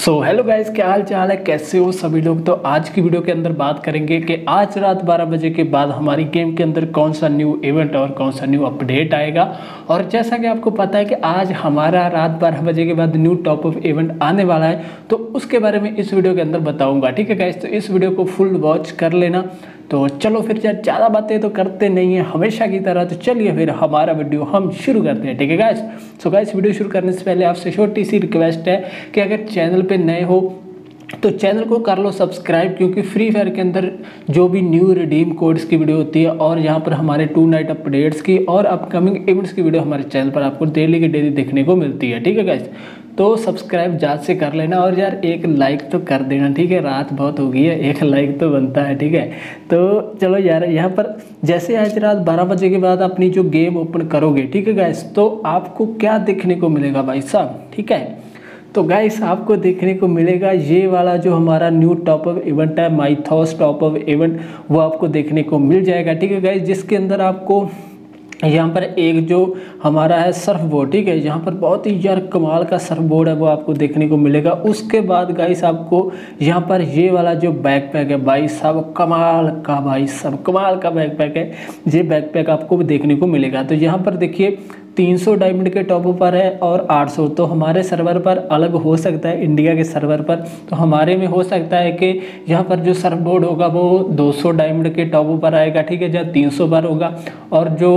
So hello guys, क्या हाल चाल है, कैसे हो सभी लोग। तो आज की वीडियो के अंदर बात करेंगे कि आज रात 12 बजे के बाद हमारी गेम के अंदर कौन सा न्यू इवेंट और कौन सा न्यू अपडेट आएगा। और जैसा कि आपको पता है कि आज हमारा रात 12 बजे के बाद न्यू टॉप अप इवेंट आने वाला है, तो उसके बारे में इस वीडियो के अंदर बताऊंगा। ठीक है गाइस, तो इस वीडियो को फुल वॉच कर लेना। तो चलो फिर यार, ज़्यादा बातें तो करते नहीं है हमेशा की तरह, तो चलिए फिर हमारा वीडियो हम शुरू करते हैं। ठीक है गाइस। सो गाइस, वीडियो शुरू करने से पहले आपसे छोटी सी रिक्वेस्ट है कि अगर चैनल पे नए हो तो चैनल को कर लो सब्सक्राइब, क्योंकि फ्री फायर के अंदर जो भी न्यू रिडीम कोड्स की वीडियो होती है और यहाँ पर हमारे 2 नाइट अपडेट्स की और अपकमिंग इवेंट्स की वीडियो हमारे चैनल पर आपको डेली की डेली देखने को मिलती है। ठीक है गाइस, तो सब्सक्राइब जात से कर लेना और यार एक लाइक तो कर देना। ठीक है, रात बहुत हो गई है, एक लाइक तो बनता है। ठीक है, तो चलो यार, यहाँ पर जैसे आज रात 12 बजे के बाद अपनी जो गेम ओपन करोगे, ठीक है गाइस, तो आपको क्या देखने को मिलेगा भाई साहब। ठीक है, तो गाइस आपको देखने को मिलेगा ये वाला जो हमारा न्यू टॉप अप इवेंट है, माइथॉस टॉप अप इवेंट, वो आपको देखने को मिल जाएगा। ठीक है गाइस, जिसके अंदर आपको यहाँ पर एक जो हमारा है सर्फ बोर्ड, ठीक है, यहाँ पर बहुत ही यार कमाल का सर्फ बोर्ड है, वो आपको देखने को मिलेगा। उसके बाद गाइस आपको यहाँ पर ये वाला जो बैकपैक है भाई साहब, कमाल का, भाई साहब कमाल का बैकपैक है, ये बैकपैक आपको देखने को मिलेगा। तो यहाँ पर देखिए 300 डायमंड के टॉप पर है और 800, तो हमारे सर्वर पर अलग हो सकता है, इंडिया के सर्वर पर, तो हमारे में हो सकता है कि यहाँ पर जो सर्फ बोर्ड होगा वो 200 डायमंड के टॉप पर आएगा। ठीक है, जहाँ 300 पर होगा, और जो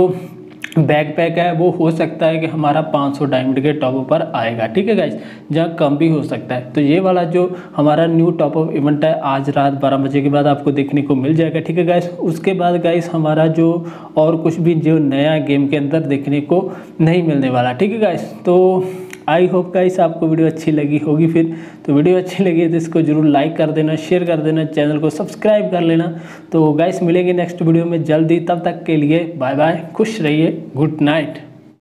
बैकपैक है वो हो सकता है कि हमारा 500 डायमंड के टॉप पर आएगा। ठीक है गाइस, जहाँ कम भी हो सकता है। तो ये वाला जो हमारा न्यू टॉप अप इवेंट है आज रात 12 बजे के बाद आपको देखने को मिल जाएगा। ठीक है गाइस, उसके बाद गाइस हमारा जो और कुछ भी जो नया गेम के अंदर देखने को नहीं मिलने वाला। ठीक है गाइस, तो आई होप गाइस आपको वीडियो अच्छी लगी होगी। फिर तो वीडियो अच्छी लगी है तो इसको जरूर लाइक कर देना, शेयर कर देना, चैनल को सब्सक्राइब कर लेना। तो गाइस मिलेंगे नेक्स्ट वीडियो में जल्दी, तब तक के लिए बाय बाय, खुश रहिए, गुड नाइट।